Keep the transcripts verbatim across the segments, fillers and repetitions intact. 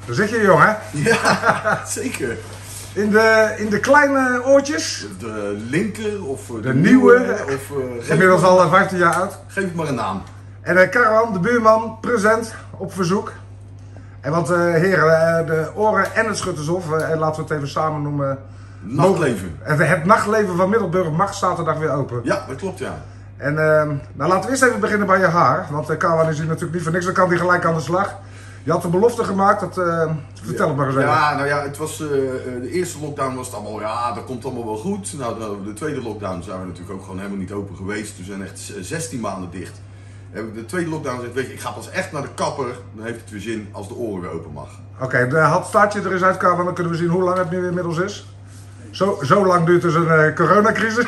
Daar zit je, jongen. Ja, zeker. In de, in de kleine oortjes. De linker of de, de nieuwe. nieuwe of, uh, inmiddels al vijftien jaar oud. Geef het maar een naam. En uh, Carolan, de buurman, present op verzoek. En wat uh, heren, uh, de Oren en het Schuttershof, uh, laten we het even samen noemen. Nachtleven. Het, het nachtleven van Middelburg mag zaterdag weer open. Ja, dat klopt, ja. En uh, nou, laten we eerst even beginnen bij je haar. Want uh, Carolan is hier natuurlijk niet voor niks, dan kan hij gelijk aan de slag. Je had de belofte gemaakt, dat, uh, vertel ja. het maar eens even. Ja, nou ja, het was, uh, de eerste lockdown was het allemaal, ja, dat komt allemaal wel goed. Nou, de, de tweede lockdown zijn we natuurlijk ook gewoon helemaal niet open geweest. We zijn echt zestien maanden dicht. De tweede lockdown zegt, weet je, ik ga pas echt naar de kapper, dan heeft het weer zin als de oren weer open mag. Oké, okay, de had staartje er eens uit, Carolan, dan kunnen we zien hoe lang het nu inmiddels is. Zo, zo lang duurt dus een uh, coronacrisis.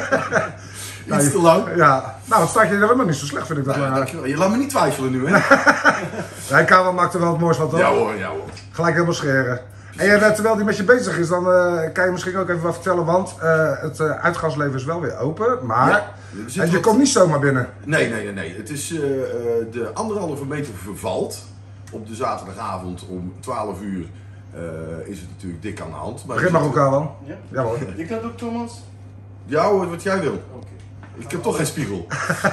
Iets nou, te lang. Ja, nou het staartje is helemaal niet zo slecht, vind ik dat. Nou, maar... dankjewel. Je laat me niet twijfelen nu, hè? Nee, Carolan maakt er wel het moois van, toch? Ja hoor, ja hoor. Gelijk helemaal scheren. En uh, terwijl die met je bezig is, dan uh, kan je misschien ook even wat vertellen, want uh, het uh, uitgaansleven is wel weer open, maar ja, en je wat... komt niet zomaar binnen. Nee, nee, nee, nee. Het is uh, de anderhalve meter vervalt. Op de zaterdagavond om twaalf uur uh, is het natuurlijk dik aan de hand. Begin maar ook, Carolan. Ja? Ja hoor. Je kan ook, Thomas? Ja hoor, wat jij wil. Okay. Ik heb toch geen spiegel.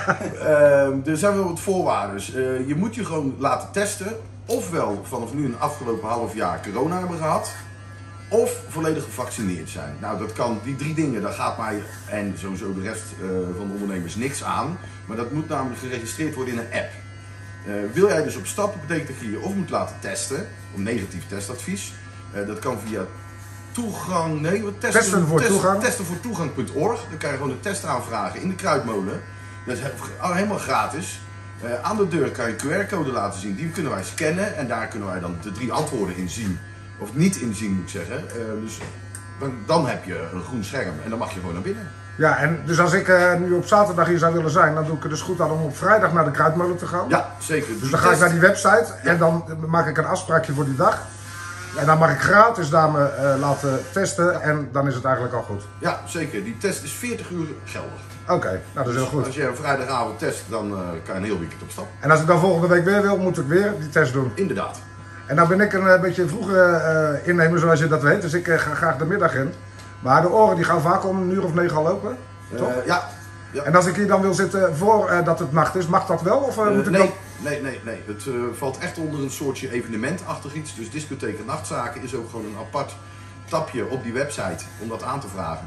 uh, er zijn wel wat voorwaarden. Uh, je moet je gewoon laten testen. Ofwel vanaf nu een afgelopen half jaar corona hebben gehad. Of volledig gevaccineerd zijn. Nou, dat kan, die drie dingen, daar gaat mij en sowieso de rest uh, van de ondernemers niks aan. Maar dat moet namelijk geregistreerd worden in een app. Uh, wil jij dus op stap, betekent dat je je of moet laten testen. Een negatief testadvies. Uh, dat kan via toegang, nee, wat testen, testen voor test, toegang. testen voor toegang punt org. Dan kan je gewoon een test aanvragen in de Kruidmolen. Dat is helemaal gratis. Uh, aan de deur kan je een Q R-code laten zien. Die kunnen wij scannen en daar kunnen wij dan de drie antwoorden in zien. Of niet inzien, moet ik zeggen. Uh, dus dan, dan heb je een groen scherm en dan mag je gewoon naar binnen. Ja, en dus als ik uh, nu op zaterdag hier zou willen zijn, dan doe ik er dus goed aan om op vrijdag naar de Kruidmolen te gaan. Ja, zeker. Dus dan ga ik naar die website ja. en dan maak ik een afspraakje voor die dag. En dan mag ik gratis daar me uh, laten testen en dan is het eigenlijk al goed. Ja, zeker. Die test is veertig uur geldig. Oké, okay, nou dat is dus heel goed. Als je een vrijdagavond test, dan uh, kan je een heel weekend op stap. En als ik dan volgende week weer wil, moet ik weer die test doen? Inderdaad. En dan ben ik een uh, beetje vroeger uh, innemer, zoals je dat weet, dus ik uh, ga graag de middag in. Maar de Oren die gaan vaak om een uur of negen al lopen, toch? Uh, ja. Ja. En als ik hier dan wil zitten voordat uh, het nacht is, mag dat wel? Of, uh, uh, moet ik nee, dan... nee, nee, nee. Het uh, valt echt onder een soortje evenementachtig iets. Dus discotheek en nachtzaken is ook gewoon een apart tapje op die website om dat aan te vragen.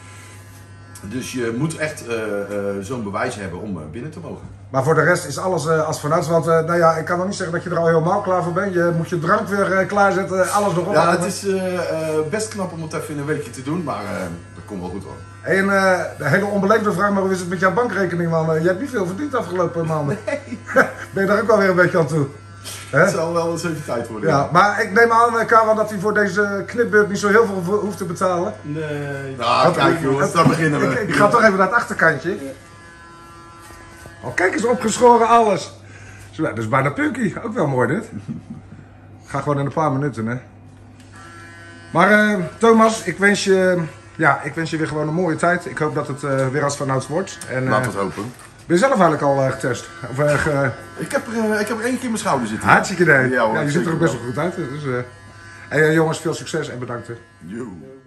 Dus je moet echt uh, uh, zo'n bewijs hebben om uh, binnen te mogen. Maar voor de rest is alles uh, als vanuit. Want uh, nou ja, ik kan nog niet zeggen dat je er al helemaal klaar voor bent. Je moet je drank weer uh, klaarzetten, alles nog op. Ja, het is uh, uh, best knap om het even in een weekje te doen, maar uh, dat komt wel goed hoor. En uh, de hele onbeleefde vraag, maar hoe is het met jouw bankrekening, man? Uh, je hebt niet veel verdiend afgelopen maanden. Nee. Ben je daar ook wel weer een beetje aan toe? He? Het zal wel eens even tijd worden. Ja, ja. Maar ik neem aan, Carolan, dat hij voor deze knipbeurt niet zo heel veel hoeft te betalen. Nee. Nou, Wat, kijk jongens, daar beginnen we. Ik, ik ga toch even naar het achterkantje. Ja. Oh, kijk eens, opgeschoren alles. Zo, dat is bijna punky. Ook wel mooi dit. Ga gewoon in een paar minuten, hè. Maar uh, Thomas, ik wens je... Ja, ik wens je weer gewoon een mooie tijd. Ik hoop dat het uh, weer als vanouds wordt. En, uh, laat het hopen. Ben je zelf eigenlijk al uh, getest? Of, uh, ge... ik, heb er, uh, ik heb er één keer in mijn schouder zitten. Hartstikke idee. Ja, hoor, ja, je ziet er ook best wel goed uit. Dus, uh... En uh, jongens, veel succes en bedankt. Yo.